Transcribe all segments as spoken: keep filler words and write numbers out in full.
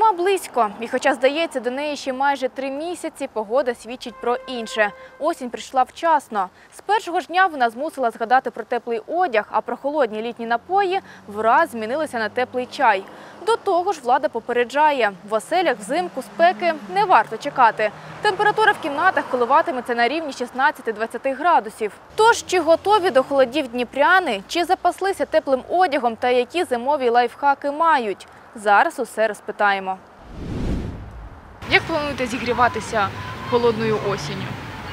Зима близько, і хоча, здається, до неї ще майже три місяці, погода свідчить про інше. Осінь прийшла вчасно. З першого ж дня вона змусила згадати про теплий одяг, а про холодні літні напої враз змінилися на теплий чай. До того ж, влада попереджає, в оселях взимку спеки не варто чекати. Температура в кімнатах коливатиметься на рівні шістнадцяти-двадцяти градусів. Тож, чи готові до холодів дніпряни, чи запаслися теплим одягом та які зимові лайфхаки мають? Зараз усе розпитаємо. Як плануєте зігріватися холодною осінню?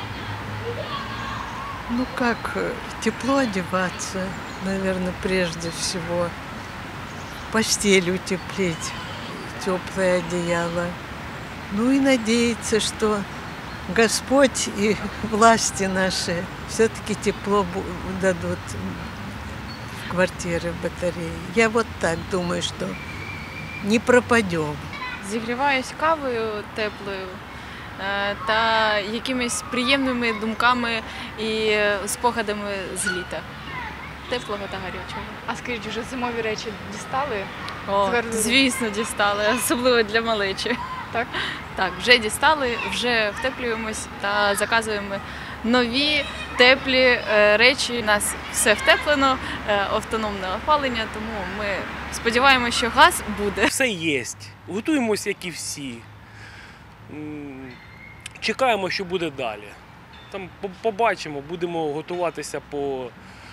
Ну как, тепло одеваться, наверное, прежде всего. Постель утеплить, теплое одеяло. Ну и надеяться, что Господь и власти наши все-таки тепло дадут в квартиры, в батареи. Я вот так думаю, что не пропадем. Зігріваюсь кавою теплою та якимись приємними думками і спогадами з літа. Теплого та гарячого. А скажіть, вже зимові речі дістали? О, звісно, дістали, особливо для малечі. Так? Так, вже дістали, вже втеплюємось та заказуємо нові теплі речі. У нас все втеплено, автономне опалення, тому ми сподіваємося, що газ буде. Все є. Готуємося, як і всі. Чекаємо, що буде далі. Там побачимо, будемо готуватися по,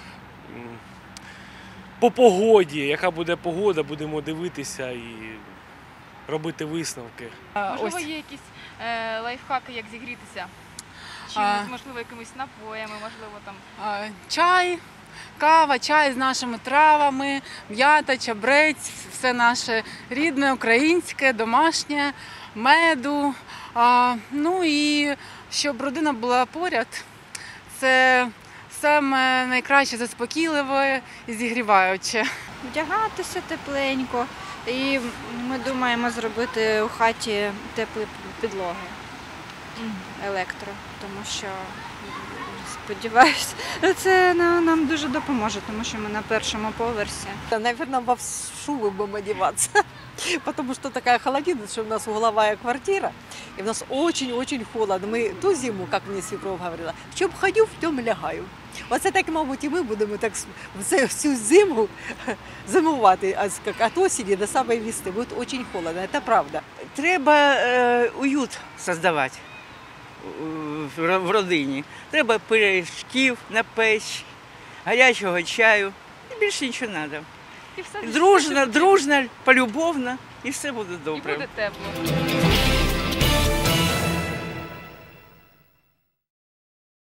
по погоді. Яка буде погода, будемо дивитися і робити висновки. Можливо, Ось. є якісь е, лайфхаки, як зігрітися? Чи, а, можливо, якимись напоями, можливо, там… А, чай, кава, чай з нашими травами, м'ята, чабрець, все наше рідне, українське, домашнє, меду. А, ну і щоб родина була поряд, це саме найкраще заспокійливе і зігріваюче. Вдягатися тепленько. І ми думаємо зробити у хаті теплі підлоги, електро, тому що, сподіваюся, це нам дуже допоможе, тому що ми на першому поверсі. Наверное, во шубы будем одеваться, потому что такая холодина, что у нас угловая квартира, и у нас очень-очень холодно. Мы ту зиму, как мне свекровь говорила, в чем ходю, в том лягаю. Оце так, мабуть, і ми будемо так всю зиму зимувати, від осені до самої весни. Буде дуже холодно, це правда. Треба е, уют створювати в родині. Треба пиріжків на печь, гарячого чаю, і більше нічого не треба. Дружно, дружно, полюбовно, і все буде добре. І буде тепло.